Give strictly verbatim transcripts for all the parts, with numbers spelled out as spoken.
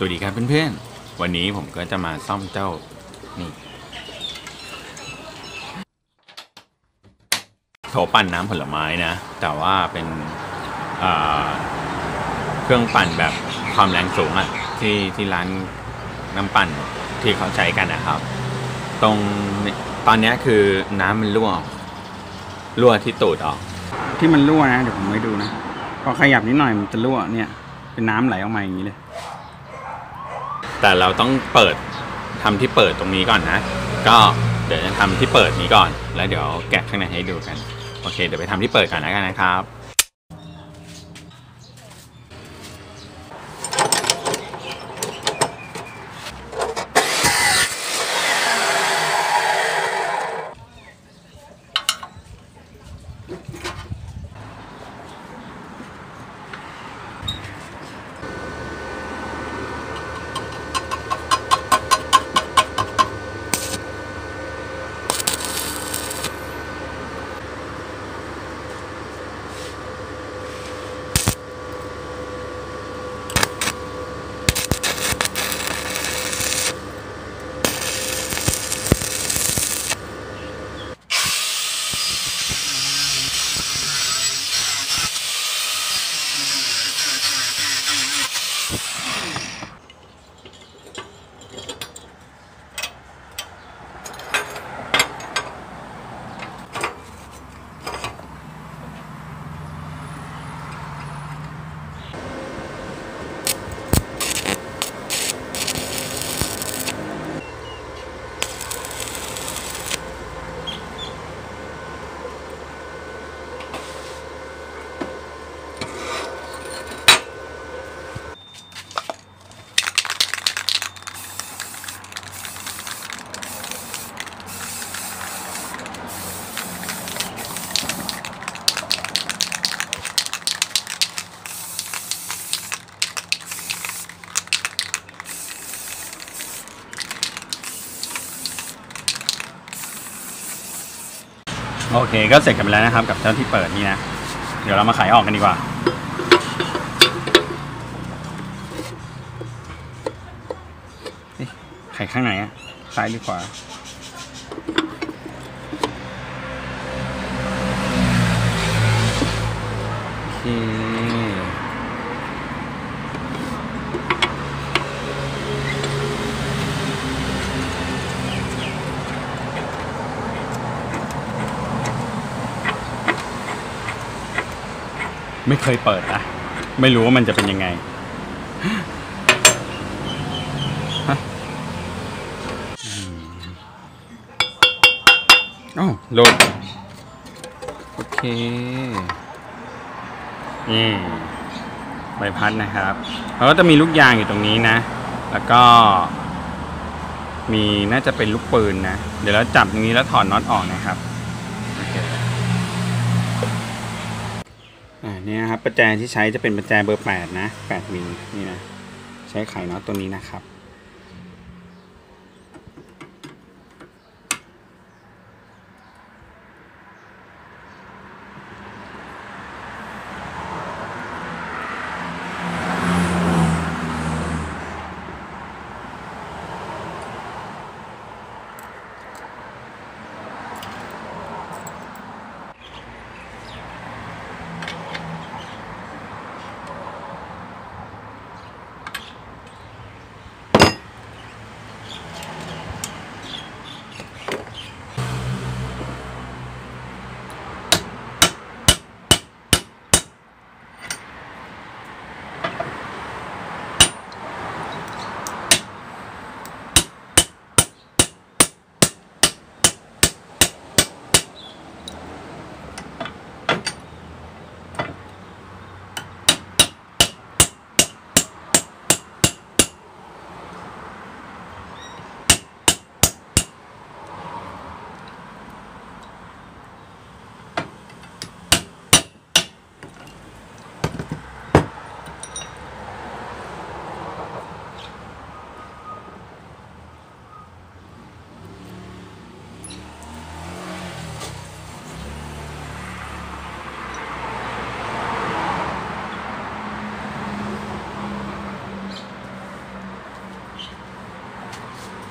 วัสดีครับเพื่อนๆวันนี้ผมก็จะมาซ่อมเจ้านี่โถปั่นน้ำผลไม้นะแต่ว่าเป็นเครื่องปั่นแบบความแรงสูงอะที่ที่ร้านน้ำปั่นที่เขาใช้กันนะครับตรงตอนนี้คือน้ำมันรั่วรั่วที่ตูดออกที่มันรั่วนะเดี๋ยวผมให้ดูนะพอขยับนิดหน่อยมันจะรั่วเนี่ยเป็นน้ำไหลออกมาอย่างนี้เลยแต่เราต้องเปิดทำที่เปิดตรงนี้ก่อนนะก็เดี๋ยวจะทำที่เปิดนี้ก่อนแล้วเดี๋ยวแกะข้างในให้ดูกันโอเคเดี๋ยวไปทำที่เปิดก่อนแล้วกันนะครับโอเคก็เสร็จกันไปแล้วนะครับกับเจ้าที่เปิดนี่นะเดี๋ยวเรามาไขออกกันดีกว่าไขข้างไหนอะซ้ายหรือขวาโอเคไม่เคยเปิดนะไม่รู้ว่ามันจะเป็นยังไงอ๋อโหลดโอเคนี่ใบพัดนะครับแล้วก็จะมีลูกยางอยู่ตรงนี้นะแล้วก็มีน่าจะเป็นลูกปืนนะเดี๋ยวเราจับตรงนี้แล้วถอดน็อตออกนะครับอ่านี่นะครับประแจที่ใช้จะเป็นประแจเบอร์แปดนะแปดมิลนี่นะใช้ไขน็อตตัวนี้นะครับ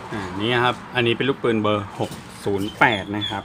อ่านี่ครับอันนี้เป็นลูกปืนเบอร์หกศูนย์แปดนะครับ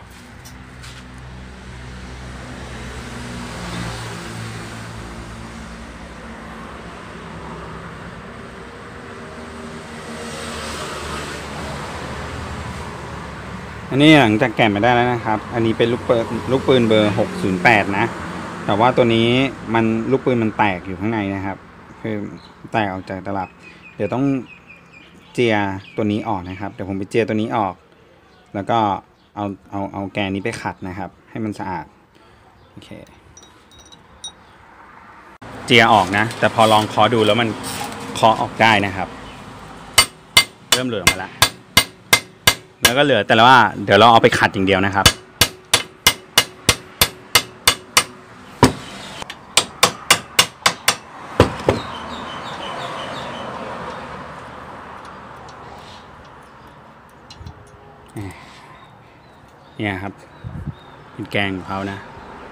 อันนี้หลังจากแกะมาได้แล้วนะครับอันนี้เป็นลูกปืนลูกปืนเบอร์หกศูนย์แปดนะแต่ว่าตัวนี้มันลูกปืนมันแตกอยู่ข้างในนะครับคือแตกออกจากตลับเดี๋ยวต้องเจียตัวนี้ออกนะครับเดี๋ยวผมไปเจียตัวนี้ออกแล้วก็เอาเอาเอาแกนนี้ไปขัดนะครับให้มันสะอาดโอเคเจียออกนะแต่พอลองเคาะดูแล้วมันเคาะออกได้นะครับเริ่มเหลือมาแล้วแล้วก็เหลือแต่ว่าเดี๋ยวเราเอาไปขัดอย่างเดียวนะครับเนี่ยครับเป็นแกงของเขานะ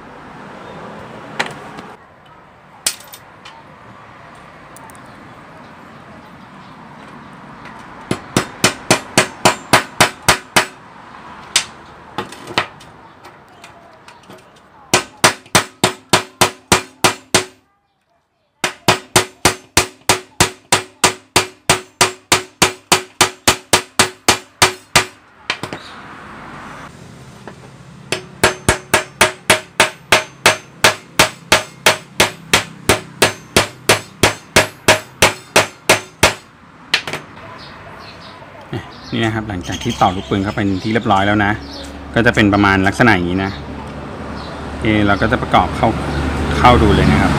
นี่นะครับหลังจากที่ต่อลูกปืนเข้าไปที่เรียบร้อยแล้วนะก็จะเป็นประมาณลักษณะอย่างนี้นะโอเคเราก็จะประกอบเข้าเข้าดูเลยนะครับ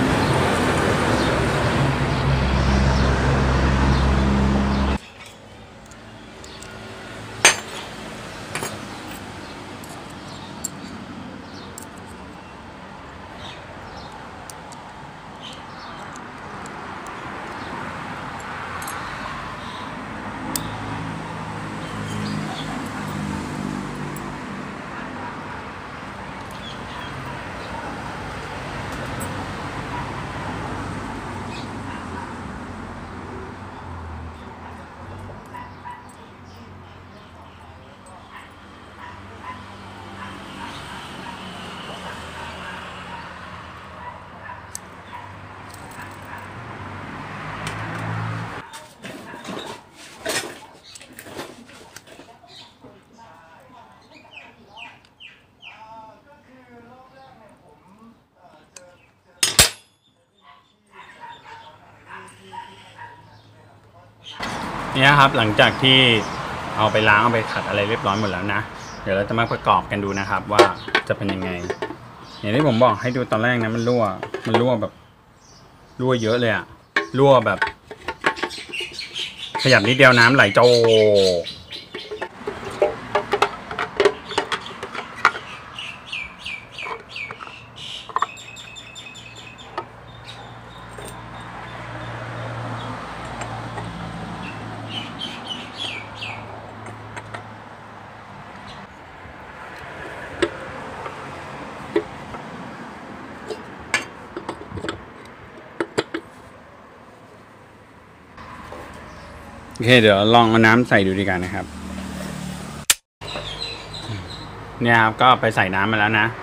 นี่ครับหลังจากที่เอาไปล้างเอาไปขัดอะไรเรียบร้อยหมดแล้วนะเดี๋ยวเราจะมาประกอบกันดูนะครับว่าจะเป็นยังไงอย่างที่ผมบอกให้ดูตอนแรกนะมันรั่วมันรั่วแบบรั่วเยอะเลยอะรั่วแบบขยับนิดเดียวน้ำไหลโจโอเคเดี๋ยวลองเอาน้ำใส่ดูดีกันนะครับเนี่ยครับก็ไปใส่น้ำมาแล้วนะ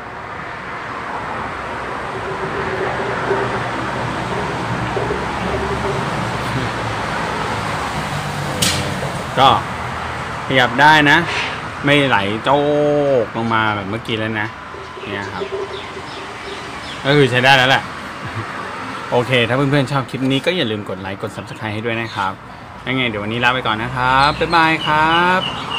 ก็ขยับได้นะไม่ไหลโจกลงมาแบบเมื่อกี้แล้วนะเนี่ยครับก็คือใช้ได้แล้วแหละโอเคถ้าเพื่อนๆชอบคลิปนี้ก็อย่าลืมกดไลค์กด ซับสไครบ์ ให้ด้วยนะครับยังไงเดี๋ยววันนี้ลาไปก่อนนะครับบ๊ายบายครับ